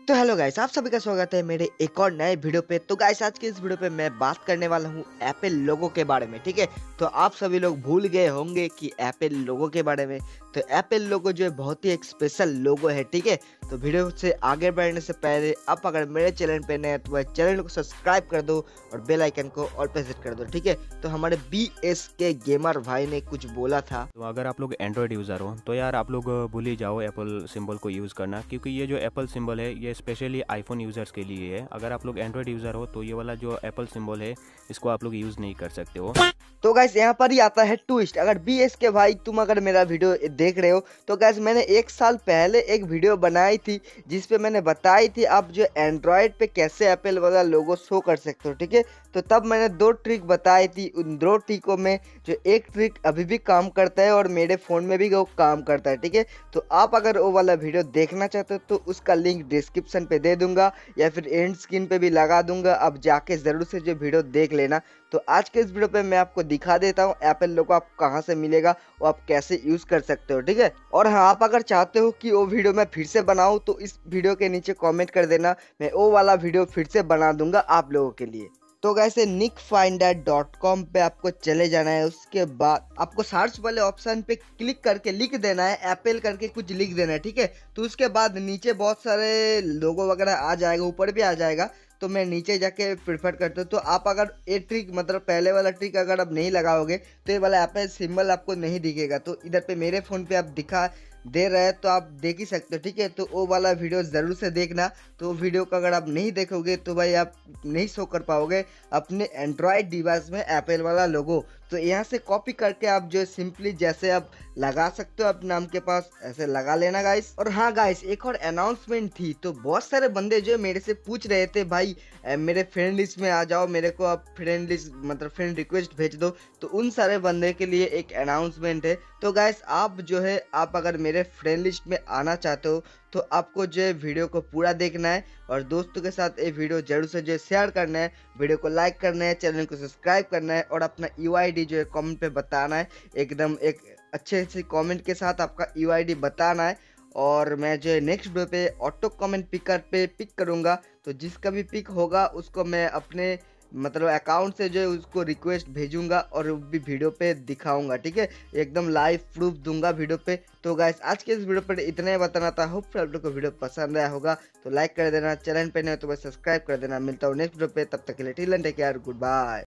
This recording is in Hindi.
तो हेलो गाइस, आप सभी का स्वागत है मेरे एक और नए वीडियो पे। तो गाइस, आज के इस वीडियो पे मैं बात करने वाला हूँ एप्पल लोगो के बारे में। ठीक है, तो आप सभी लोग भूल गए होंगे कि एप्पल लोगो के बारे में। तो एप्पल लोगो जो है बहुत ही एक स्पेशल लोगो है। ठीक है, तो वीडियो से आगे बढ़ने से पहले आप अगर मेरे चैनल पे नए हैं तो वह चैनल को सब्सक्राइब कर दो और बेल आइकन को ऑल पे सेट कर दो। ठीक है, तो हमारे BSK गेमर भाई ने कुछ बोला था। तो अगर आप लोग एंड्रॉयड यूज़र हो तो यार आप लोग भूल ही जाओ एप्पल सिंबल को यूज़ करना, क्योंकि ये जो एप्पल सिंबल है ये स्पेशली आईफोन यूज़र्स के लिए है। अगर आप लोग एंड्रॉयड यूज़र हो तो ये वाला जो एप्पल सिंबल है इसको आप लोग यूज़ नहीं कर सकते हो। तो गाइस, यहाँ पर ही आता है ट्विस्ट। अगर BSK भाई तुम अगर मेरा वीडियो देख रहे हो तो गाइस, मैंने एक साल पहले एक वीडियो बनाई थी जिसपे मैंने बताई थी आप जो एंड्रॉयड पे कैसे एप्पल वाला लोगो शो कर सकते हो। ठीक है, तो तब मैंने 2 ट्रिक बताई थी। उन 2 ट्रिकों में जो एक ट्रिक अभी भी काम करता है और मेरे फ़ोन में भी वो काम करता है। ठीक है, तो आप अगर वो वाला वीडियो देखना चाहते हो तो उसका लिंक डिस्क्रिप्शन पे दे दूंगा या फिर एंड स्क्रीन पे भी लगा दूंगा। आप जाके ज़रूर से जो वीडियो देख लेना। तो आज के इस वीडियो पे मैं आपको दिखा देता हूँ एप्पल लोगो आप कहाँ से मिलेगा और आप कैसे यूज़ कर सकते हो। ठीक है, और हाँ, आप अगर चाहते हो कि वो वीडियो मैं फिर से बनाऊँ तो इस वीडियो के नीचे कमेंट कर देना, मैं वो वाला वीडियो फिर से बना दूंगा आप लोगों के लिए। तो कैसे nickfinder.com पे आपको चले जाना है। उसके बाद आपको सर्च वाले ऑप्शन पे क्लिक करके लिख देना है एप्पल करके कुछ लिख देना है। ठीक है, तो उसके बाद नीचे बहुत सारे लोगो वगैरह आ जाएगा, ऊपर भी आ जाएगा। तो मैं नीचे जाके प्रेफर करता हूँ। तो आप अगर ये ट्रिक मतलब पहले वाला ट्रिक अगर आप नहीं लगाओगे तो ये वाला एप्पल सिंबल आपको नहीं दिखेगा। तो इधर पे मेरे फ़ोन पे आप दिखा दे रहे हैं तो आप देख ही सकते हो। ठीक है, तो वो वाला वीडियो ज़रूर से देखना। तो वो वीडियो को अगर आप नहीं देखोगे तो भाई आप नहीं शो कर पाओगे अपने एंड्रॉयड डिवाइस में एप्पल वाला लोगो। तो यहाँ से कॉपी करके आप जो सिंपली जैसे आप लगा सकते हो अपने नाम के पास ऐसे लगा लेना गाइस। और हाँ गाइस, एक और अनाउंसमेंट थी। तो बहुत सारे बंदे जो मेरे से पूछ रहे थे भाई मेरे फ्रेंड लिस्ट में आ जाओ, मेरे को आप फ्रेंड लिस्ट मतलब फ्रेंड रिक्वेस्ट भेज दो। तो उन सारे बंदे के लिए एक अनाउंसमेंट है। तो गाइस, आप जो है आप अगर मेरे फ्रेंड लिस्ट में आना चाहते हो तो आपको जो है वीडियो को पूरा देखना है और दोस्तों के साथ ये वीडियो जरूर से जो शेयर करना है, वीडियो को लाइक करना है, चैनल को सब्सक्राइब करना है और अपना UID जो है कमेंट पे बताना है। एकदम एक अच्छे से कमेंट के साथ आपका UID बताना है। और मैं जो है नेक्स्ट वीडियो पे ऑटो कमेंट पिकर पे पिक करूँगा। तो जिसका भी पिक होगा उसको मैं अपने मतलब अकाउंट से जो है उसको रिक्वेस्ट भेजूंगा और वो भी वीडियो पे दिखाऊंगा। ठीक है, एकदम लाइव प्रूफ दूंगा वीडियो पे। तो गाइस, आज के इस वीडियो पर इतना ही बताना था। होप आप लोग को वीडियो पसंद आया होगा तो लाइक कर देना, चैनल पे नहीं हो तो बस सब्सक्राइब कर देना। मिलता हूँ नेक्स्ट वीडियो पे, तब तक के लिए till end take care, good bye.